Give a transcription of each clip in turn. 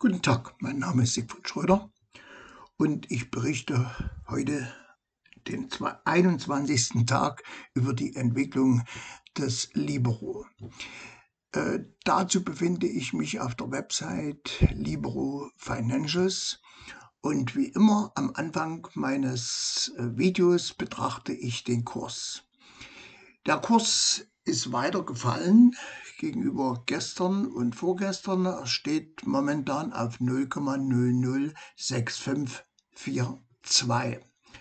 Guten Tag, mein Name ist Siegfried Schröder und ich berichte heute den 21. Tag über die Entwicklung des Libero. Dazu befinde ich mich auf der Website Libero Financials und wie immer am Anfang meines Videos betrachte ich den Kurs. Der Kurs ist weiter gefallen gegenüber gestern und vorgestern. Er steht momentan auf 0,006542.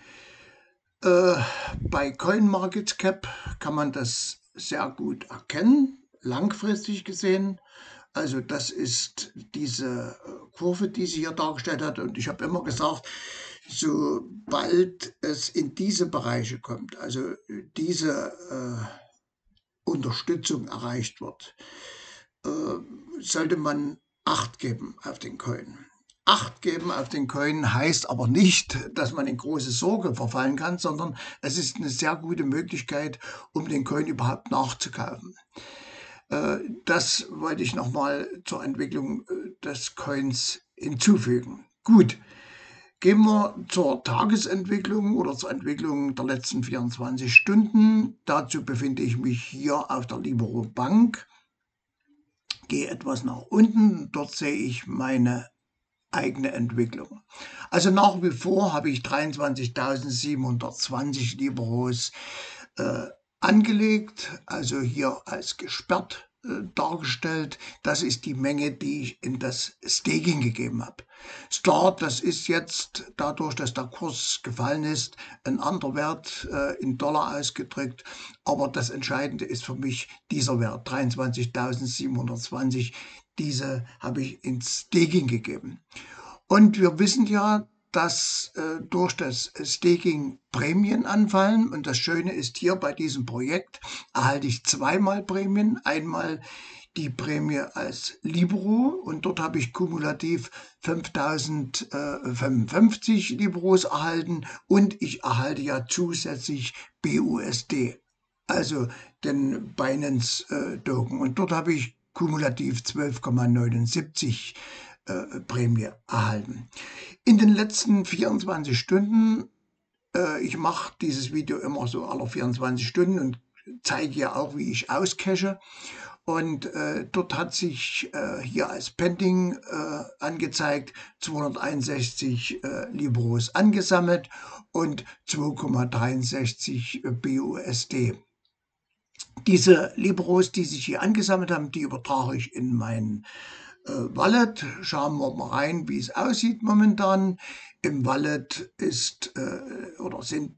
Bei CoinMarketCap kann man das sehr gut erkennen, langfristig gesehen. Also das ist diese Kurve, die sie hier dargestellt hat. Und ich habe immer gesagt, sobald es in diese Bereiche kommt, also diese Unterstützung erreicht wird, sollte man Acht geben auf den Coin. Acht geben auf den Coin heißt aber nicht, dass man in große Sorge verfallen kann, sondern es ist eine sehr gute Möglichkeit, um den Coin überhaupt nachzukaufen. Das wollte ich nochmal zur Entwicklung des Coins hinzufügen. Gut, gehen wir zur Tagesentwicklung oder zur Entwicklung der letzten 24 Stunden. Dazu befinde ich mich hier auf der Libero Bank. Gehe etwas nach unten, dort sehe ich meine eigene Entwicklung. Also nach wie vor habe ich 23.720 Liberos angelegt, also hier als gesperrt dargestellt. Das ist die Menge, die ich in das Staking gegeben habe. Start, das ist jetzt dadurch, dass der Kurs gefallen ist, ein anderer Wert in Dollar ausgedrückt. Aber das Entscheidende ist für mich dieser Wert, 23.720. Diese habe ich ins Staking gegeben. Und wir wissen ja, dass durch das Staking Prämien anfallen. Und das Schöne ist hier bei diesem Projekt erhalte ich zweimal Prämien. Einmal die Prämie als Libero und dort habe ich kumulativ 5055 Liberos erhalten und ich erhalte ja zusätzlich BUSD, also den Binance Token. Und dort habe ich kumulativ 12,79 Prämie erhalten. In den letzten 24 Stunden, ich mache dieses Video immer so alle 24 Stunden und zeige ja auch, wie ich auscache. Und dort hat sich hier als Pending angezeigt 261 Liberos angesammelt und 2,63 BUSD. Diese Liberos, die sich hier angesammelt haben, die übertrage ich in mein Wallet. Schauen wir mal rein, wie es aussieht momentan. Im Wallet ist oder sind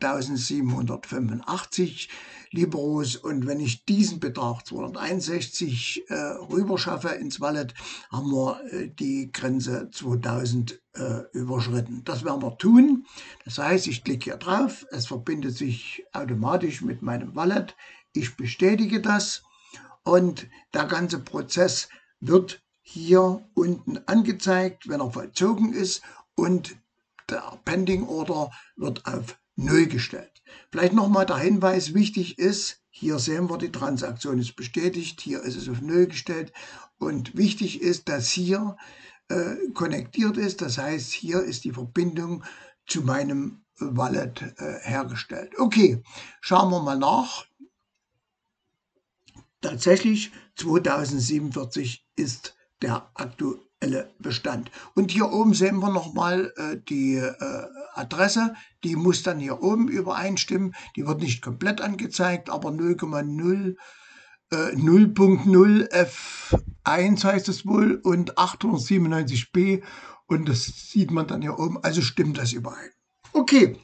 1785 Liberos und wenn ich diesen Betrag 261 rüber schaffe ins Wallet, haben wir die Grenze 2000 überschritten. Das werden wir tun. Das heißt, ich klicke hier drauf, es verbindet sich automatisch mit meinem Wallet. Ich bestätige das und der ganze Prozess wird hier unten angezeigt, wenn er vollzogen ist und der Pending Order wird auf 0 gestellt. Vielleicht nochmal der Hinweis, wichtig ist, hier sehen wir, die Transaktion ist bestätigt, hier ist es auf 0 gestellt und wichtig ist, dass hier konnektiert ist, das heißt, hier ist die Verbindung zu meinem Wallet hergestellt. Okay, schauen wir mal nach. Tatsächlich 2047 ist der aktuelle Bestand. Und hier oben sehen wir nochmal die Adresse, die muss dann hier oben übereinstimmen. Die wird nicht komplett angezeigt, aber 0,0 0.0 F1 heißt es wohl und 897b und das sieht man dann hier oben, also stimmt das überein. Okay.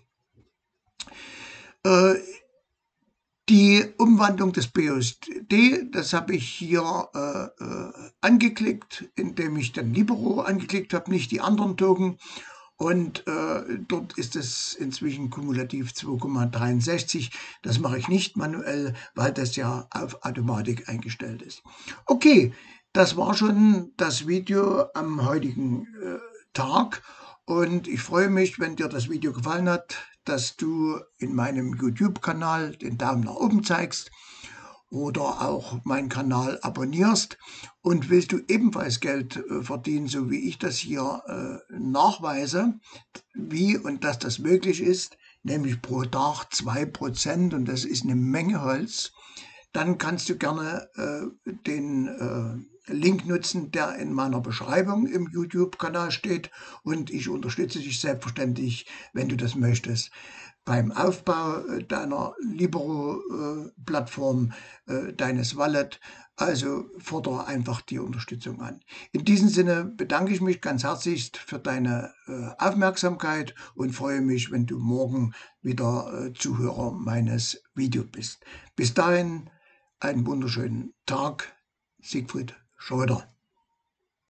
Die Umwandlung des BUSD, das habe ich hier angeklickt, indem ich den Libero angeklickt habe, nicht die anderen Token. Und dort ist es inzwischen kumulativ 2,63. Das mache ich nicht manuell, weil das ja auf Automatik eingestellt ist. Okay, das war schon das Video am heutigen Tag. Und ich freue mich, wenn dir das Video gefallen hat, dass du in meinem YouTube-Kanal den Daumen nach oben zeigst oder auch meinen Kanal abonnierst. Und willst du ebenfalls Geld verdienen, so wie ich das hier nachweise, wie und dass das möglich ist, nämlich pro Tag 2%, und das ist eine Menge Holz, dann kannst du gerne den Link nutzen, der in meiner Beschreibung im YouTube-Kanal steht, und ich unterstütze dich selbstverständlich, wenn du das möchtest, beim Aufbau deiner Libero-Plattform, deines Wallet. Also fordere einfach die Unterstützung an. In diesem Sinne bedanke ich mich ganz herzlich für deine Aufmerksamkeit und freue mich, wenn du morgen wieder Zuhörer meines Videos bist. Bis dahin einen wunderschönen Tag, Siegfried Schröder.